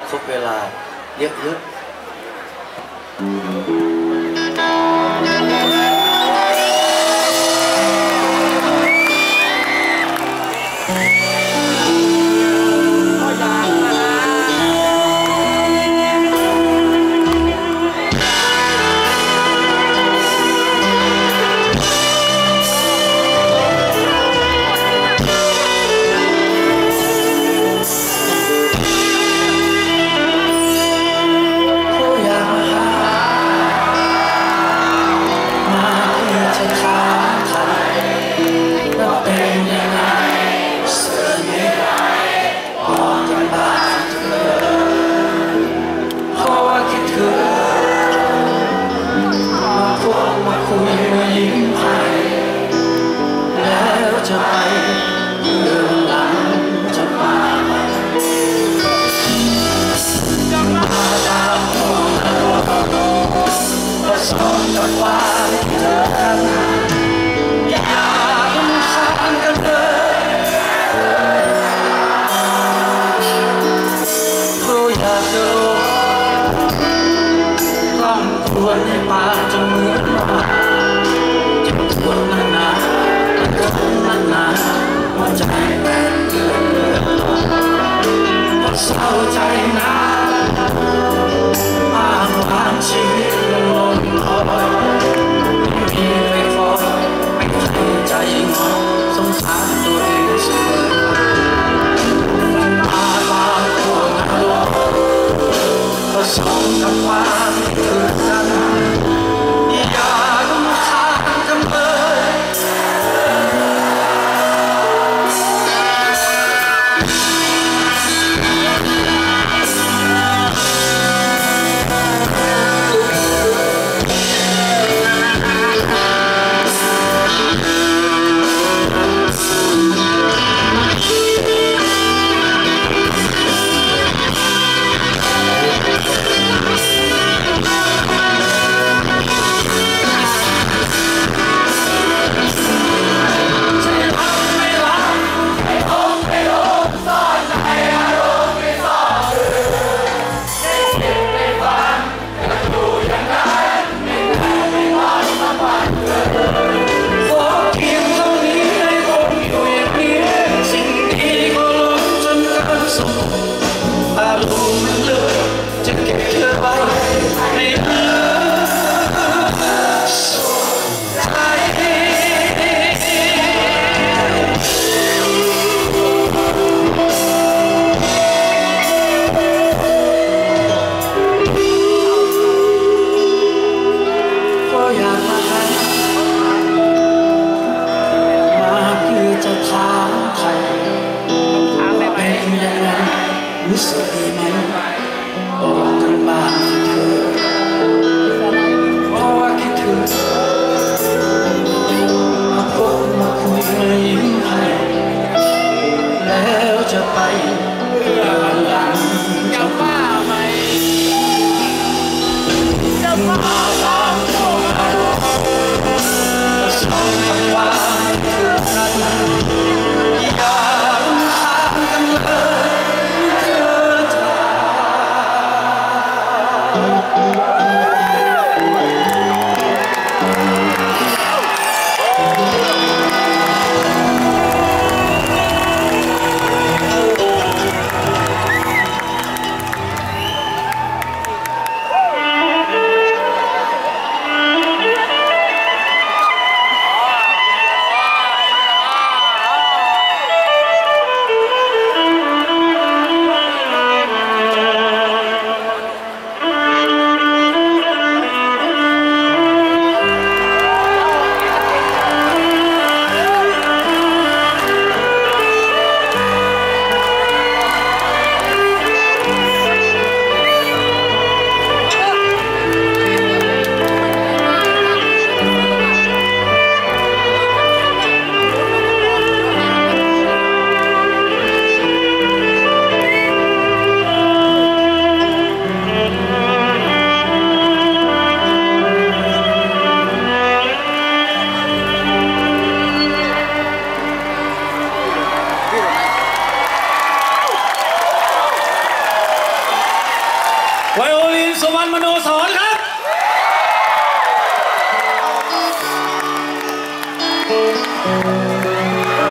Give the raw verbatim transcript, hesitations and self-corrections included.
ครบเวลาเยอะๆในป่าจงเหมือนว่าเจ็บปวดนานๆและทุกข์นานๆหัวใจแตกเกลื่อนเลือดลงปวดเศร้าใจหนาอ้างว้างชีวิตยังลงลอยไม่มีใครคอยไม่ใครใจงอสงสารตัวเองเสมอตาบางตัวนรกผสมกับความคืนกันอย่าต้องข้างกันเลยรู้สึกดีไหมบอกกันบ้างเธอเพราะว่าคิดถึงมาพบมาคุยมายิ้มให้แล้วจะไปหลังจะบ้าไหมจะบ้าตามตัวเราสองคำว่าเธอนั้นอย่าห่างกันเลยเสุวรรณมโนสรครับเ